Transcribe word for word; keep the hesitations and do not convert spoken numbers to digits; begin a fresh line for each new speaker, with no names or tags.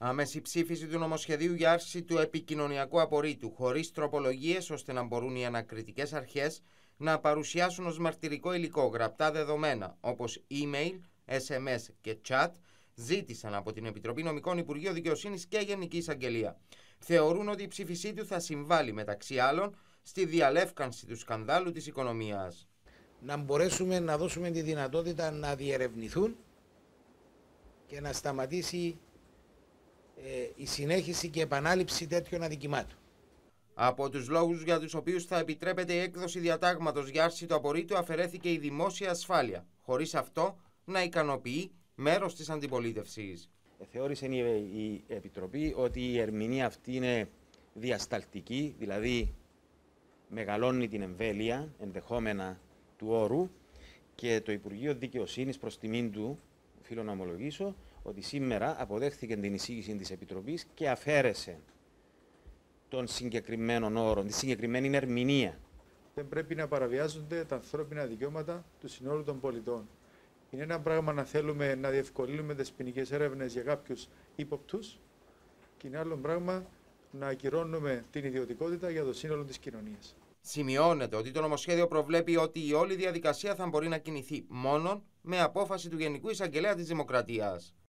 Άμεση ψήφιση του νομοσχεδίου για άρση του επικοινωνιακού απορρίτου, χωρίς τροπολογίες ώστε να μπορούν οι ανακριτικές αρχές να παρουσιάσουν ως μαρτυρικό υλικό γραπτά δεδομένα όπως email, ες εμ ες και chat, ζήτησαν από την Επιτροπή Νομικών, Υπουργείο Δικαιοσύνης και Γενική Εισαγγελία. Θεωρούν ότι η ψήφισή του θα συμβάλλει μεταξύ άλλων στη διαλεύκανση του σκανδάλου της οικονομίας.
Να μπορέσουμε να δώσουμε τη δυνατότητα να διερευνηθούν και να σταματήσει ε, η συνέχιση και επανάληψη τέτοιων αδικημάτων.
Από τους λόγους για τους οποίους θα επιτρέπεται η έκδοση διατάγματος για άρση του απορρίτου αφαιρέθηκε η δημόσια ασφάλεια, χωρίς αυτό να ικανοποιεί μέρος της αντιπολίτευσης.
Θεώρησε η Επιτροπή ότι η ερμηνεία αυτή είναι διασταλτική, δηλαδή μεγαλώνει την εμβέλεια ενδεχόμενα του όρου, και το Υπουργείο Δικαιοσύνης, προς τιμήν του, οφείλω να ομολογήσω, ότι σήμερα αποδέχθηκε την εισήγηση της Επιτροπής και αφαίρεσε των συγκεκριμένων όρων, τη συγκεκριμένη ερμηνεία.
Δεν πρέπει να παραβιάζονται τα ανθρώπινα δικαιώματα του συνόλου των πολιτών. Είναι ένα πράγμα να θέλουμε να διευκολύνουμε τις ποινικές έρευνες για κάποιους ύποπτους και είναι άλλο πράγμα να ακυρώνουμε την ιδιωτικότητα για το σύνολο της κοινωνίας.
Σημειώνεται ότι το νομοσχέδιο προβλέπει ότι η όλη διαδικασία θα μπορεί να κινηθεί μόνον με απόφαση του Γενικού Εισαγγελέα της Δημοκρατίας.